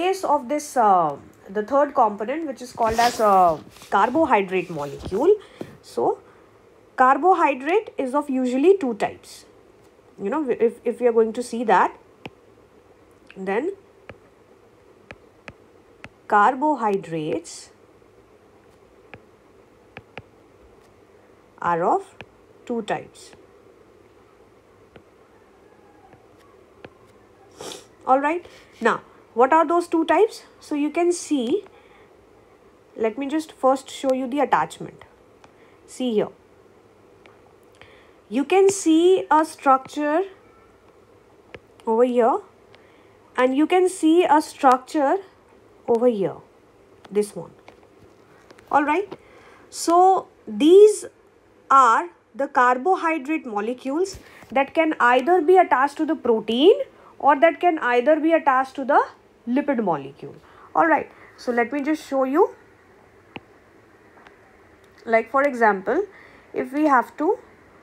case of this, the third component, which is called as carbohydrate molecule. So carbohydrate is of usually two types. You know, if we are going to see that, then carbohydrates are of two types. All right. Now, what are those two types? So you can see, let me just first show you the attachment. See here. You can see a structure over here, and you can see a structure over here, this one. All right. So these are the carbohydrate molecules that can either be attached to the protein or that can either be attached to the lipid molecule. All right. So let me just show you. Like for example, if we have to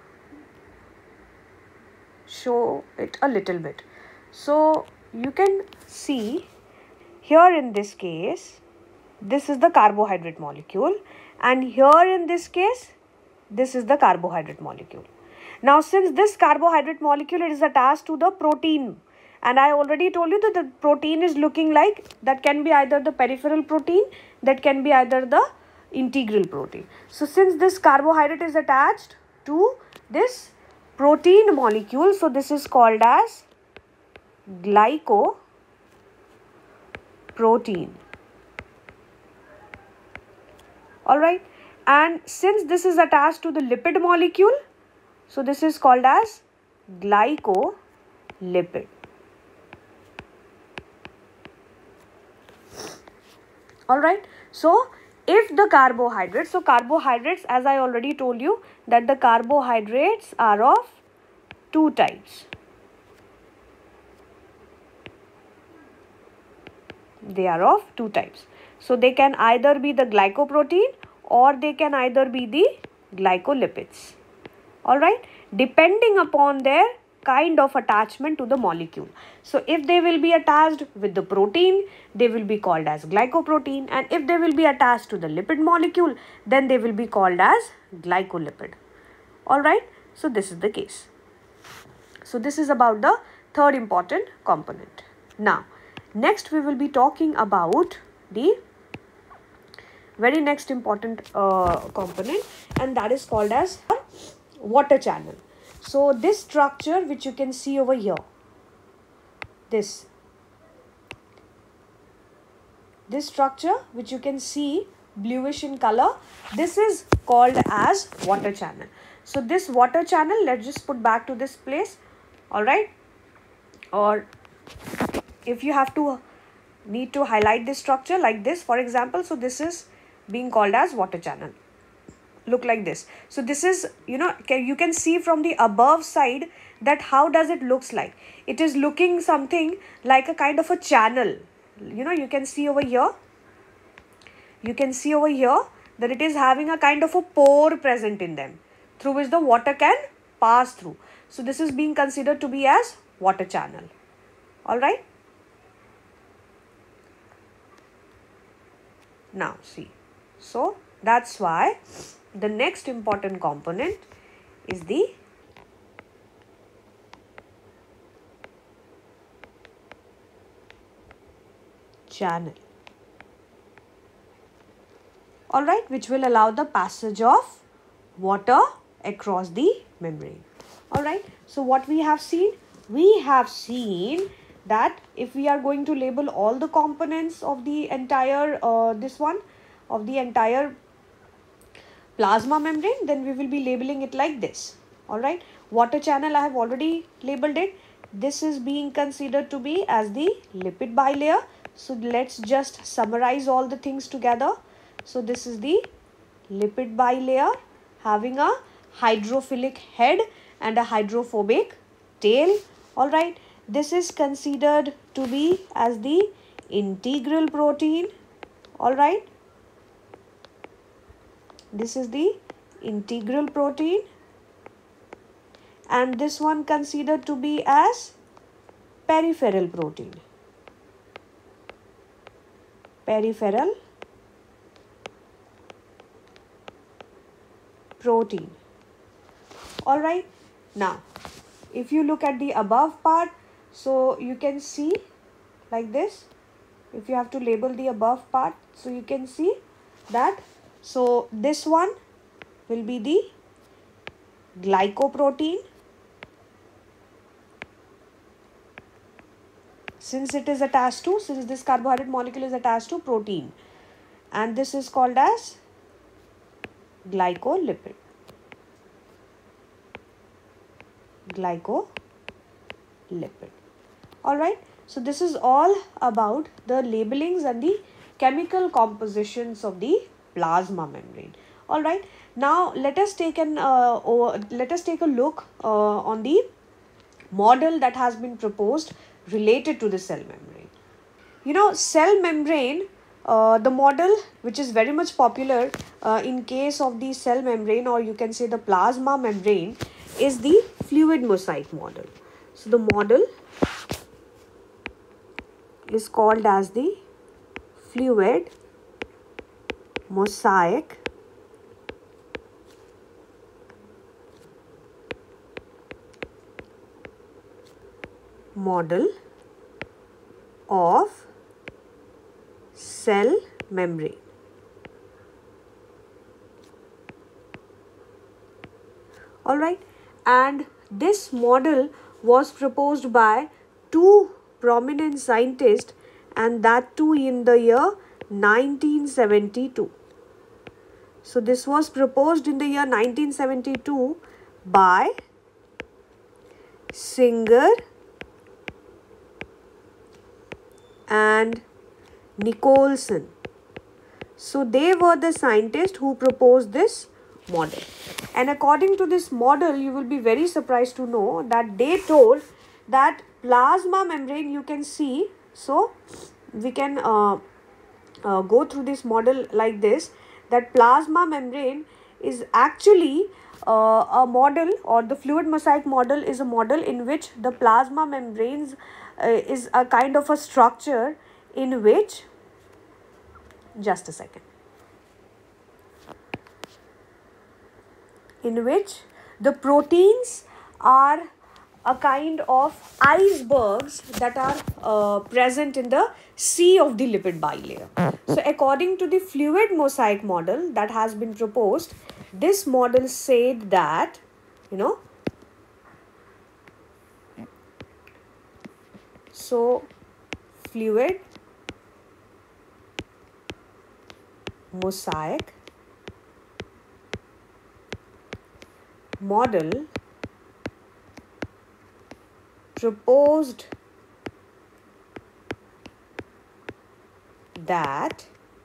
show it a little bit. So you can see here in this case, this is the carbohydrate molecule, and here in this case, this is the carbohydrate molecule. Now, since this carbohydrate molecule is attached to the protein, and I already told you that the protein is looking like, that can be either the peripheral protein, that can be either the integral protein. So since this carbohydrate is attached to this protein molecule, so this is called as glycoprotein. All right. And since this is attached to the lipid molecule, so this is called as glycolipid. All right. So if the carbohydrates, so carbohydrates, as I already told you, that the carbohydrates are of two types. They are of two types. So they can either be the glycoprotein or they can either be the glycolipids. All right, depending upon their kind of attachment to the molecule. So if they will be attached with the protein, they will be called as glycoprotein, and if they will be attached to the lipid molecule, then they will be called as glycolipid. All right, so this is the case. So this is about the third important component. Now, next we will be talking about the very next important component, and that is called as water channel. So this structure which you can see over here, this structure which you can see bluish in color, this is called as water channel. So this water channel, let's just put back to this place. All right, or if you have to need to highlight this structure like this, for example, so this is being called as water channel. Look like this. So this is, you know, you can see from the above side that how does it looks like. It is looking something like a kind of a channel. You know, you can see over here. You can see over here that it is having a kind of a pore present in them through which the water can pass through. So this is being considered to be as water channel. All right. Now see. So that's why the next important component is the channel. All right, which will allow the passage of water across the membrane. All right, so what we have seen? We have seen that if we are going to label all the components of the entire of the entire plasma membrane, then we will be labeling it like this. All right, water channel, I have already labeled it. This is being considered to be as the lipid bilayer. So let's just summarize all the things together. So this is the lipid bilayer having a hydrophilic head and a hydrophobic tail. All right, this is considered to be as the integral protein. All right, this is the integral protein, and this one considered to be as peripheral protein. peripheral protein. All right. Now, if you look at the above part, so you can see like this. If you have to label the above part, so you can see that. So this one will be the glycoprotein. Since this carbohydrate molecule is attached to protein, and this is called as glycolipid. All right. So this is all about the labelings and the chemical compositions of the plasma membrane. All right. Now let us take a look on the model that has been proposed related to the cell membrane. You know, cell membrane, the model which is very much popular in case of the cell membrane, or you can say the plasma membrane, is the fluid mosaic model. So the model is called as the fluid mosaic model of cell membrane. All right, and this model was proposed by two prominent scientists, and that too in the year 1972. So this was proposed in the year 1972 by Singer and Nicholson. So they were the scientists who proposed this model. And according to this model, you will be very surprised to know that they told that plasma membrane, you can see, so we can go through this model like this, that plasma membrane is actually a model, or the fluid mosaic model is a model in which the plasma membranes is a kind of a structure in which, just a second, in which the proteins are a kind of icebergs that are present in the sea of the lipid bilayer. So according to the fluid mosaic model that has been proposed, this model said that, you know, so fluid mosaic model proposed that,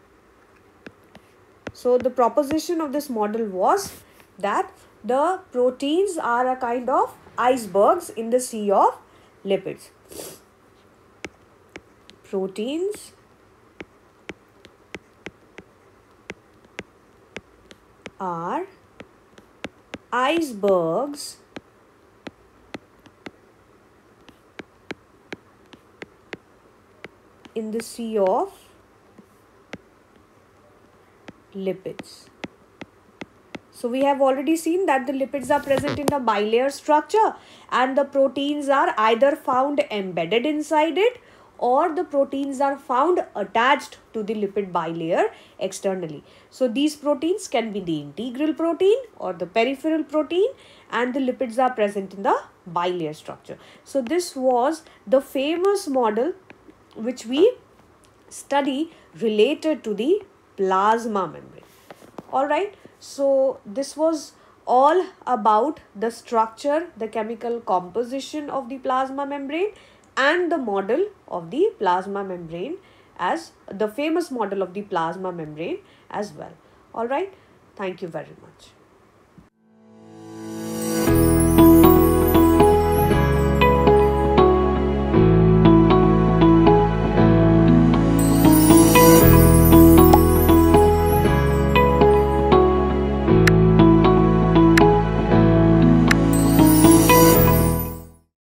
so the proposition of this model was that the proteins are a kind of icebergs in the sea of lipids. Proteins are icebergs in the sea of lipids. So we have already seen that the lipids are present in the bilayer structure, and the proteins are either found embedded inside it, or the proteins are found attached to the lipid bilayer externally. So these proteins can be the integral protein or the peripheral protein, and the lipids are present in the bilayer structure. So this was the famous model which we study related to the plasma membrane. All right, so this was all about the structure, the chemical composition of the plasma membrane, and the model of the plasma membrane, as the famous model of the plasma membrane as well. All right, thank you very much.